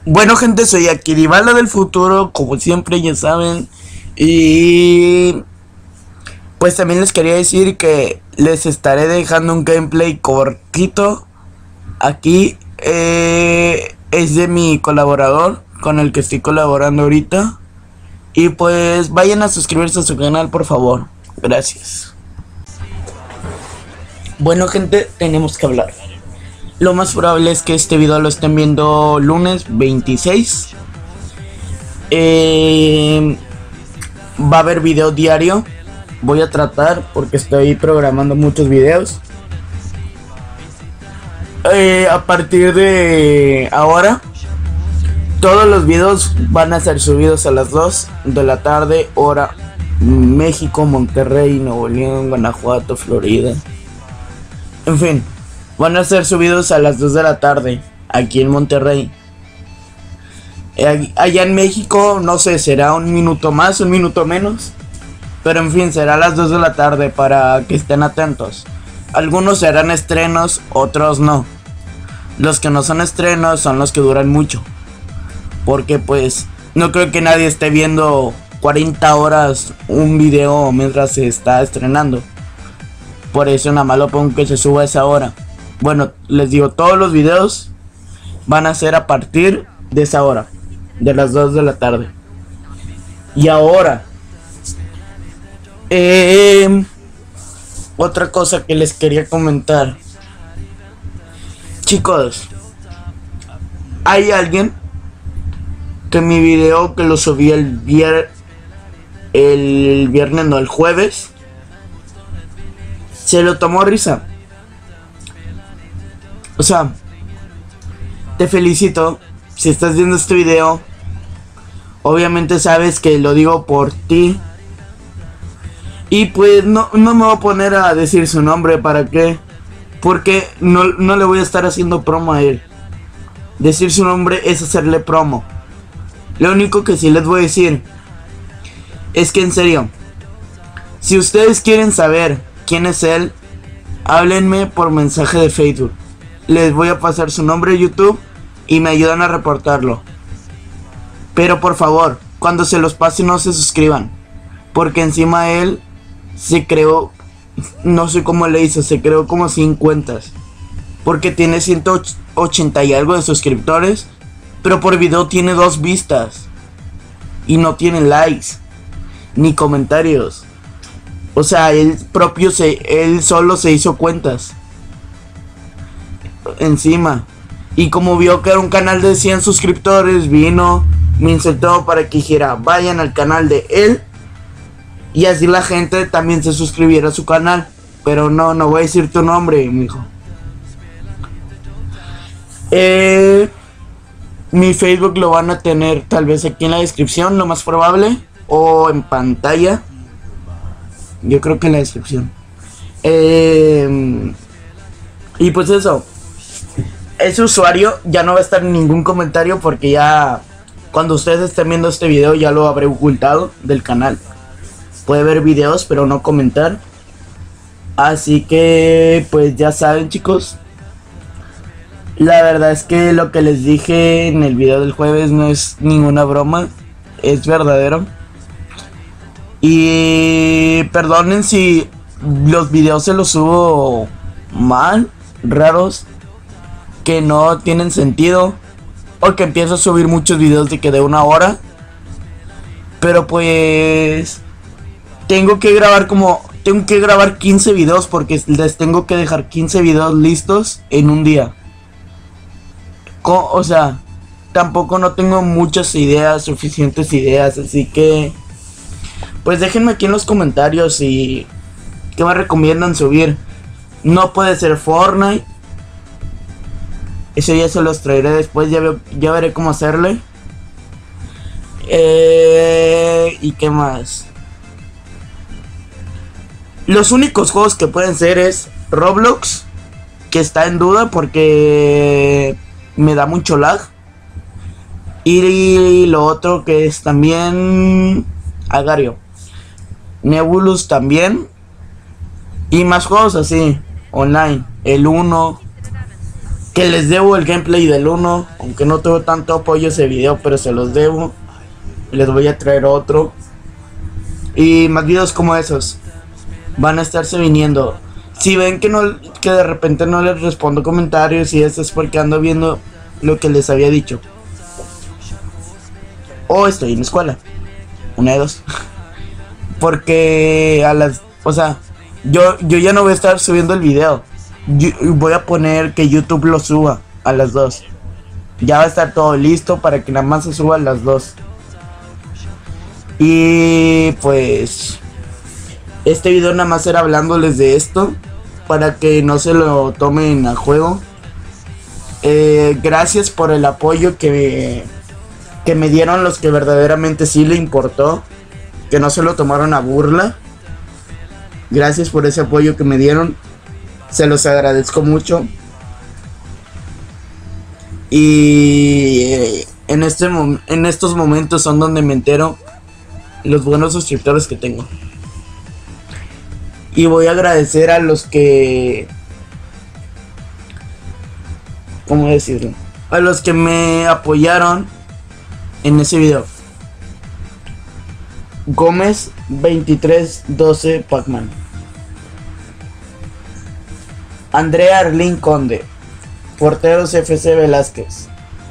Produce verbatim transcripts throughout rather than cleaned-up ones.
Bueno, gente, soy Akiribala del futuro, como siempre ya saben. Y pues también les quería decir que les estaré dejando un gameplay cortito aquí. Eh, es de mi colaborador con el que estoy colaborando ahorita. Y pues vayan a suscribirse a su canal, por favor. Gracias. Bueno, gente, tenemos que hablar. Lo más probable es que este video lo estén viendo lunes veintiséis. Eh, va a haber video diario. Voy a tratar porque estoy programando muchos videos. Eh, a partir de ahora, todos los videos van a ser subidos a las dos de la tarde, hora México, Monterrey, Nuevo León, Guanajuato, Florida. En fin, van a ser subidos a las dos de la tarde, aquí en Monterrey. Eh, allá en México, no sé, será un minuto más, un minuto menos. Pero en fin, será a las dos de la tarde para que estén atentos. Algunos serán estrenos, otros no. Los que no son estrenos son los que duran mucho. Porque pues, no creo que nadie esté viendo cuarenta horas un video mientras se está estrenando. Por eso nada más lo pongo que se suba a esa hora. Bueno, les digo, todos los videos van a ser a partir de esa hora, de las dos de la tarde. Y ahora, eh, otra cosa que les quería comentar. Chicos, hay alguien que mi video que lo subí el viernes, el viernes no, el jueves, se lo tomó risa. O sea, te felicito si estás viendo este video. Obviamente sabes que lo digo por ti. Y pues no, no me voy a poner a decir su nombre, ¿para qué? Porque no, no le voy a estar haciendo promo a él. Decir su nombre es hacerle promo. Lo único que sí les voy a decir es que en serio, si ustedes quieren saber quién es él, háblenme por mensaje de Facebook. Les voy a pasar su nombre de YouTube y me ayudan a reportarlo. Pero por favor, cuando se los pase no se suscriban, porque encima él se creó, no sé cómo le hizo, se creó como cien cuentas. Porque tiene ciento ochenta y algo de suscriptores, pero por video tiene dos vistas. Y no tiene likes, ni comentarios. O sea, él propio se, él solo se hizo cuentas encima. Y como vio que era un canal de cien suscriptores, vino, me insultó para que dijera, vayan al canal de él. Y así la gente también se suscribiera a su canal. Pero no, no voy a decir tu nombre, mijo. Eh, mi Facebook lo van a tener tal vez aquí en la descripción, lo más probable. O en pantalla. Yo creo que en la descripción. Eh, y pues eso. Ese usuario ya no va a estar en ningún comentario porque ya cuando ustedes estén viendo este video ya lo habré ocultado del canal. Puede ver videos pero no comentar. Así que pues ya saben, chicos. La verdad es que lo que les dije en el video del jueves no es ninguna broma. Es verdadero. Y perdonen si los videos se los subo mal, raros, que no tienen sentido, o que empiezo a subir muchos videos de que de una hora. Pero pues tengo que grabar como tengo que grabar quince videos porque les tengo que dejar quince videos listos en un día. Co o sea, tampoco no tengo muchas ideas, suficientes ideas, así que pues déjenme aquí en los comentarios y qué me recomiendan subir. No puede ser Fortnite. Ese día se los traeré después, ya, ve, ya veré cómo hacerle. Eh, ¿Y qué más? Los únicos juegos que pueden ser es Roblox, que está en duda porque me da mucho lag. Y lo otro que es también Agario. Nebulus también. Y más juegos así, online. El uno. Que les debo el gameplay del uno, aunque no tuvo tanto apoyo ese video, pero se los debo. Les voy a traer otro. Y más videos como esos van a estarse viniendo. Si ven que no, que de repente no les respondo comentarios y eso es porque ando viendo lo que les había dicho. O estoy en la escuela. Una de dos. Porque a las, o sea, yo, yo ya no voy a estar subiendo el video. Yo voy a poner que YouTube lo suba a las dos. Ya va a estar todo listo para que nada más se suba a las dos. Y pues este video nada más era hablándoles de esto, para que no se lo tomen a juego. Eh, gracias por el apoyo que me, que me dieron los que verdaderamente sí le importó, que no se lo tomaron a burla. Gracias por ese apoyo que me dieron, se los agradezco mucho. Y eh, en, este en estos momentos son donde me entero los buenos suscriptores que tengo. Y voy a agradecer a los que, ¿cómo decirlo? A los que me apoyaron en ese video. Gómez veintitrés doce Pacman, Andrea Arlín Conde, Porteros F C Velázquez,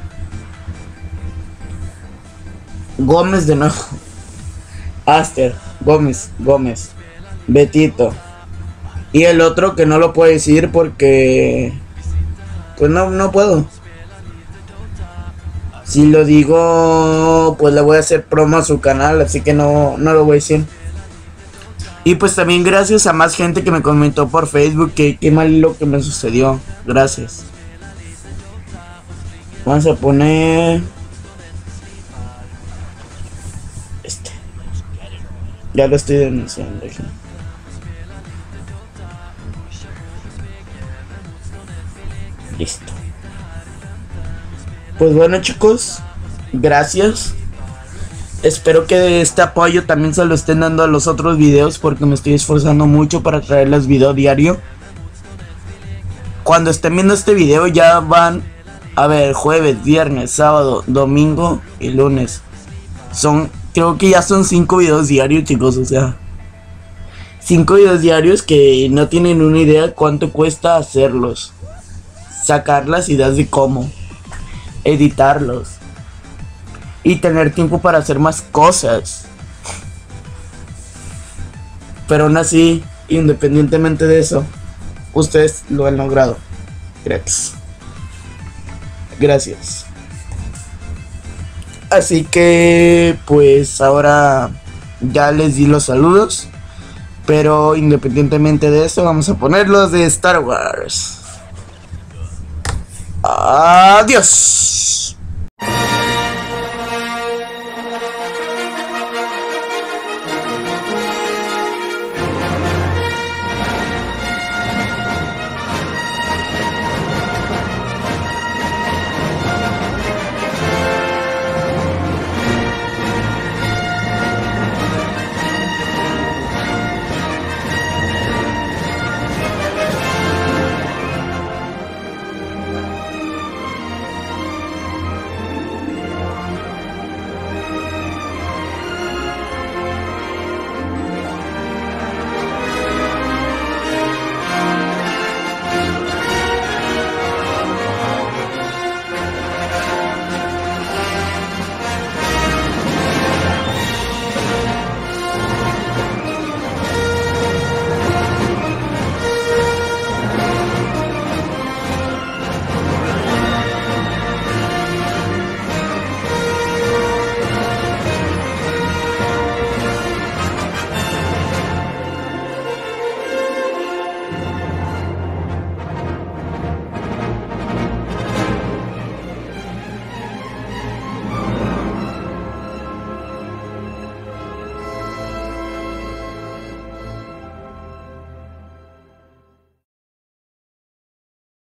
Gómez de nuevo, Aster, Gómez, Gómez, Betito. Y el otro que no lo puedo decir porque pues no, no puedo. Si lo digo, pues le voy a hacer promo a su canal, así que no, no lo voy a decir. Y pues también gracias a más gente que me comentó por Facebook que qué mal lo que me sucedió. Gracias. Vamos a poner este. Ya lo estoy denunciando aquí. Listo. Pues bueno, chicos, gracias. Espero que este apoyo también se lo estén dando a los otros videos, porque me estoy esforzando mucho para traerles video diario. Cuando estén viendo este video ya van a ver jueves, viernes, sábado, domingo y lunes. Son, creo que ya son cinco videos diarios, chicos, o sea, cinco videos diarios que no tienen una idea cuánto cuesta hacerlos. Sacar las ideas de cómo editarlos y tener tiempo para hacer más cosas. Pero aún así, independientemente de eso, ustedes lo han logrado. Gracias. Gracias. Así que pues ahora ya les di los saludos, pero independientemente de eso vamos a ponerlos de Star Wars. Adiós.